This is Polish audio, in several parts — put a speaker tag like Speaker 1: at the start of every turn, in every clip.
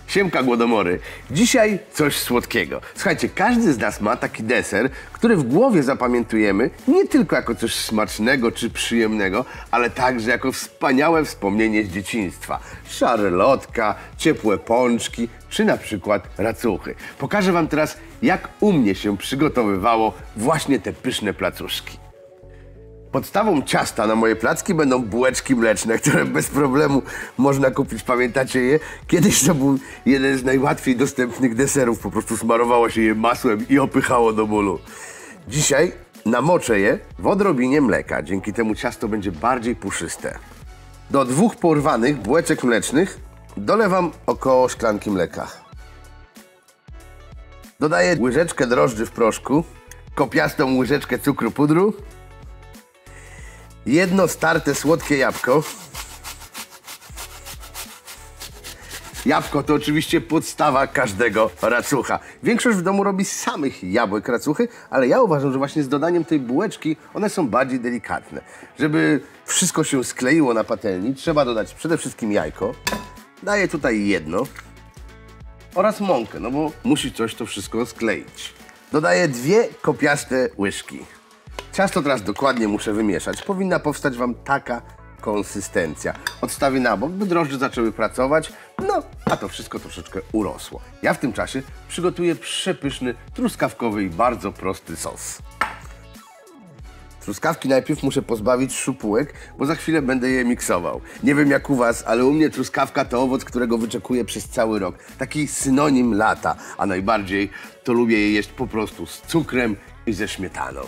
Speaker 1: Siemka głodomory. Dzisiaj coś słodkiego. Słuchajcie, każdy z nas ma taki deser, który w głowie zapamiętujemy nie tylko jako coś smacznego czy przyjemnego, ale także jako wspaniałe wspomnienie z dzieciństwa. Szarlotka, ciepłe pączki czy na przykład racuchy. Pokażę wam teraz, jak u mnie się przygotowywało właśnie te pyszne placuszki. Podstawą ciasta na moje placki będą bułeczki mleczne, które bez problemu można kupić. Pamiętacie je? Kiedyś to był jeden z najłatwiej dostępnych deserów. Po prostu smarowało się je masłem i opychało do bólu. Dzisiaj namoczę je w odrobinie mleka. Dzięki temu ciasto będzie bardziej puszyste. Do 2 porwanych bułeczek mlecznych dolewam około szklanki mleka. Dodaję łyżeczkę drożdży w proszku, kopiastą łyżeczkę cukru pudru, jedno starte słodkie jabłko. Jabłko to oczywiście podstawa każdego racucha. Większość w domu robi z samych jabłek racuchy, ale ja uważam, że właśnie z dodaniem tej bułeczki one są bardziej delikatne. Żeby wszystko się skleiło na patelni, trzeba dodać przede wszystkim jajko. Daję tutaj jedno. Oraz mąkę, no bo musi coś to wszystko skleić. Dodaję 2 kopiaste łyżki. Ciasto teraz dokładnie muszę wymieszać. Powinna powstać wam taka konsystencja. Odstawię na bok, by drożdże zaczęły pracować. No, a to wszystko troszeczkę urosło. Ja w tym czasie przygotuję przepyszny, truskawkowy i bardzo prosty sos. Truskawki najpierw muszę pozbawić szupułek, bo za chwilę będę je miksował. Nie wiem jak u was, ale u mnie truskawka to owoc, którego wyczekuję przez cały rok. Taki synonim lata, a najbardziej to lubię je jeść po prostu z cukrem i ze śmietaną.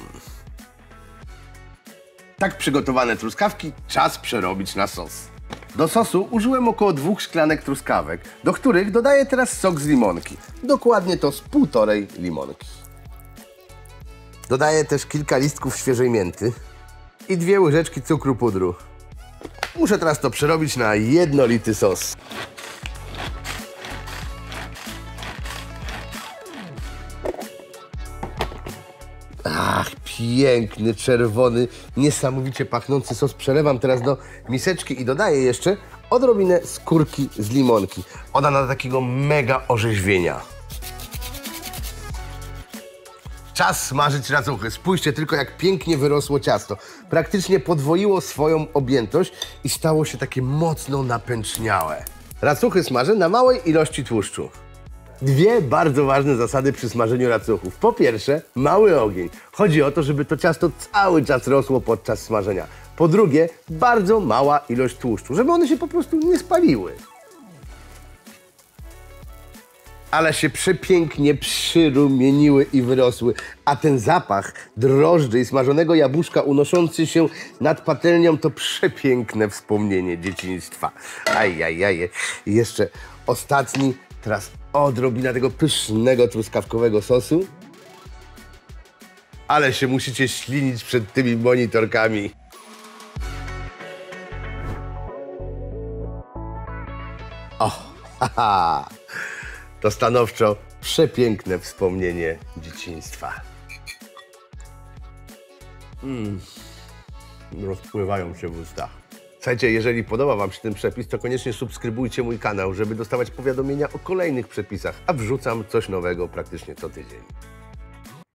Speaker 1: Tak przygotowane truskawki czas przerobić na sos. Do sosu użyłem około 2 szklanek truskawek, do których dodaję teraz sok z limonki. Dokładnie to z 1,5 limonki. Dodaję też kilka listków świeżej mięty i 2 łyżeczki cukru pudru. Muszę teraz to przerobić na jednolity sos. Ach, piękny, czerwony, niesamowicie pachnący sos. Przelewam teraz do miseczki i dodaję jeszcze odrobinę skórki z limonki. Ona nada takiego mega orzeźwienia. Czas smażyć racuchy. Spójrzcie tylko, jak pięknie wyrosło ciasto. Praktycznie podwoiło swoją objętość i stało się takie mocno napęczniałe. Racuchy smażę na małej ilości tłuszczu. 2 bardzo ważne zasady przy smażeniu racuchów. Po pierwsze, mały ogień. Chodzi o to, żeby to ciasto cały czas rosło podczas smażenia. Po drugie, bardzo mała ilość tłuszczu, żeby one się po prostu nie spaliły. Ale się przepięknie przyrumieniły i wyrosły, a ten zapach drożdży i smażonego jabłuszka unoszący się nad patelnią to przepiękne wspomnienie dzieciństwa. Ajajaj. I jeszcze ostatni, teraz odrobina tego pysznego truskawkowego sosu. Ale się musicie ślinić przed tymi monitorkami. O, haha. To stanowczo przepiękne wspomnienie dzieciństwa. Rozpływają się w ustach. Słuchajcie, jeżeli podoba wam się ten przepis, to koniecznie subskrybujcie mój kanał, żeby dostawać powiadomienia o kolejnych przepisach, a wrzucam coś nowego praktycznie co tydzień.